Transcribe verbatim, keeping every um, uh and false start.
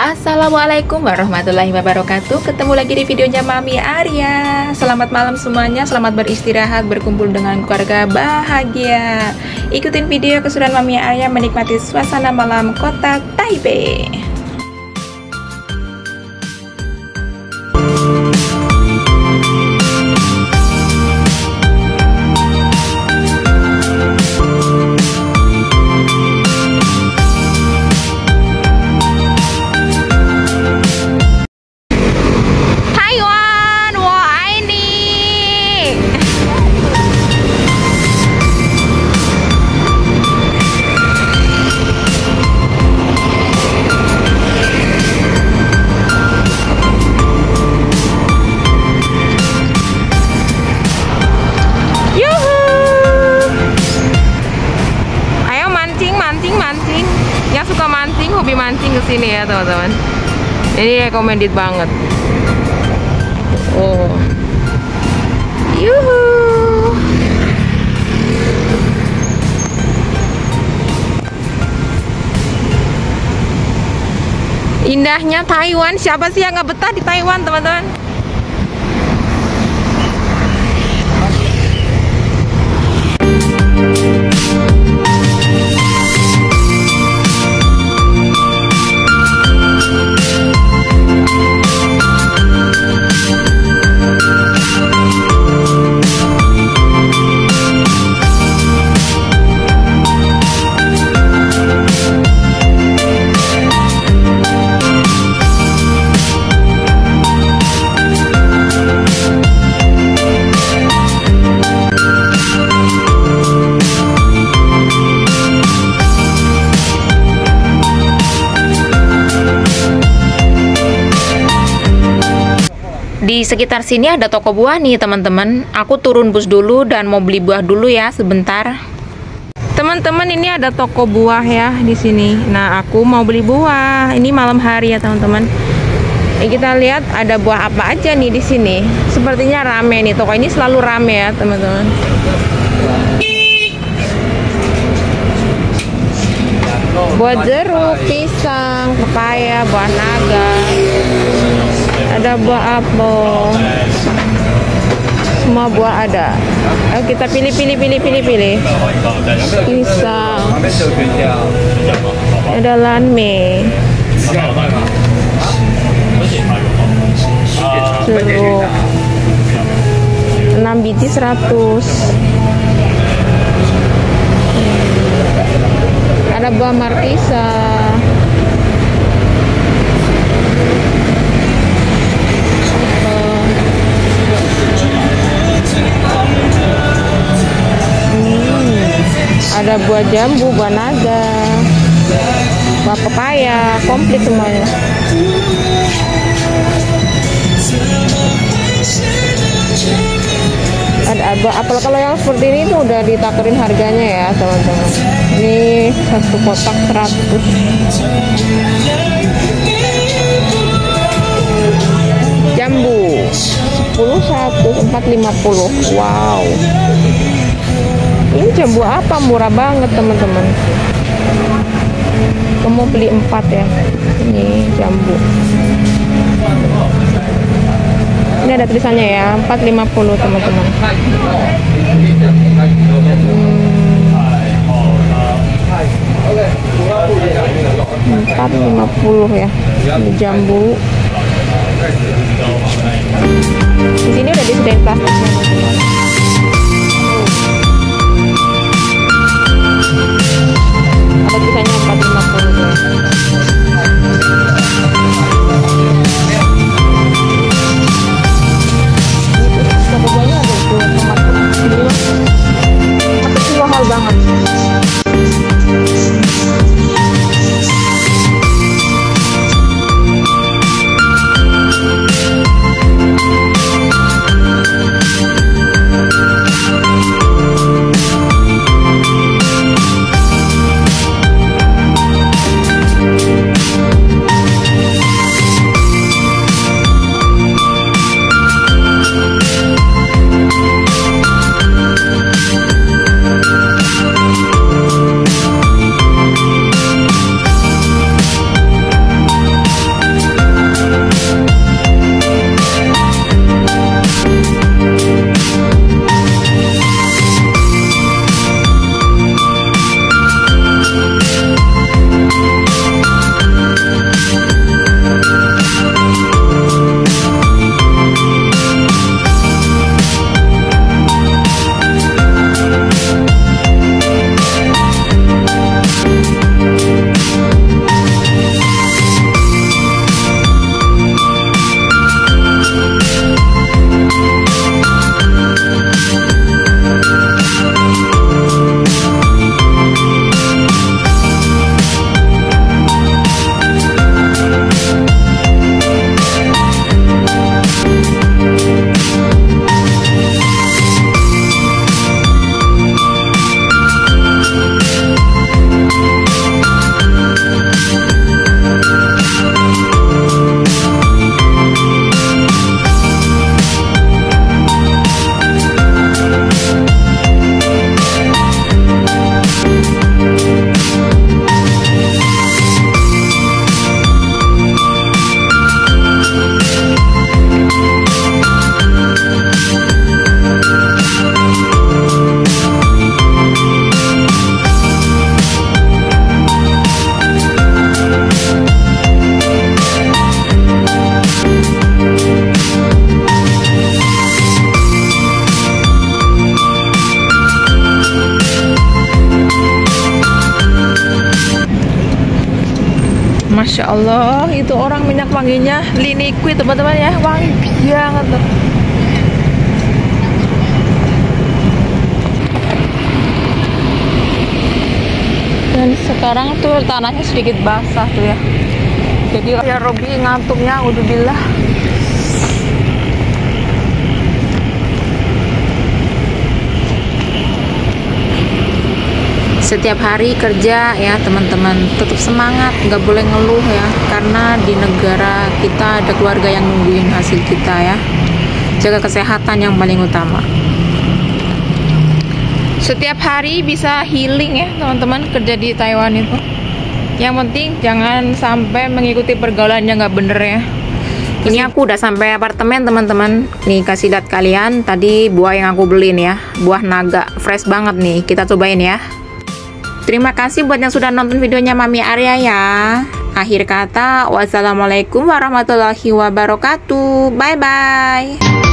Assalamualaikum warahmatullahi wabarakatuh. Ketemu lagi di videonya Mami Arya. Selamat malam semuanya, selamat beristirahat, berkumpul dengan keluarga bahagia. Ikutin video keseruan Mami Arya menikmati suasana malam kota Taipei. Hobi mancing ke sini ya teman-teman. Ini recommended banget. Oh, yuhu. Indahnya Taiwan. Siapa sih yang nggak betah di Taiwan teman-teman? Di sekitar sini ada toko buah nih teman-teman. Aku turun bus dulu dan mau beli buah dulu ya sebentar. Teman-teman, ini ada toko buah ya di sini. Nah, aku mau beli buah. Ini malam hari ya teman-teman. Ini kita lihat ada buah apa aja nih di sini. Sepertinya rame nih, toko ini selalu rame ya teman-teman. Buah jeruk, pisang, pepaya, buah naga. Ada buah apel, semua buah ada. Ayo kita pilih, pilih, pilih, pilih, pilih. Pisang, ada lanme, jeruk, enam biji seratus. Ada buah markisa. Ada buah jambu, buah naga, buah pepaya, komplit semuanya. Ada buah apel. Kalau yang seperti ini tuh udah ditakerin harganya ya teman-teman. Ini satu kotak seratus. Jambu sepuluh, seratus, empat lima puluh. Wow. Ini jambu apa? Murah banget teman-teman. Kamu beli empat ya. Ini jambu. Ini ada tulisannya ya, empat lima puluh teman-teman. Hmm. empat lima puluh ya. Ini jambu. Di sini udah disediain plastiknya teman-teman. Ada tulisannya empat lima puluh ya. Toko buahnya ada dua tomat kecil. Tomat kecil mahal banget. Masya Allah, itu orang minyak wanginya liquid teman-teman ya, wangi banget tuh. Dan sekarang tuh tanahnya sedikit basah tuh ya. Jadi ya Robi ngantuknya, udzubillah. Setiap hari kerja ya teman-teman, tetap semangat, nggak boleh ngeluh ya, karena di negara kita ada keluarga yang nungguin hasil kita ya. Jaga kesehatan yang paling utama. Setiap hari bisa healing ya teman-teman, kerja di Taiwan itu. Yang penting jangan sampai mengikuti pergaulan yang nggak bener ya. Ini aku udah sampai apartemen teman-teman. Nih kasih lihat kalian, tadi buah yang aku beliin ya, buah naga, fresh banget nih, kita cobain ya. Terima kasih buat yang sudah nonton videonya Mami Arya ya. Akhir kata, wassalamualaikum warahmatullahi wabarakatuh. Bye bye.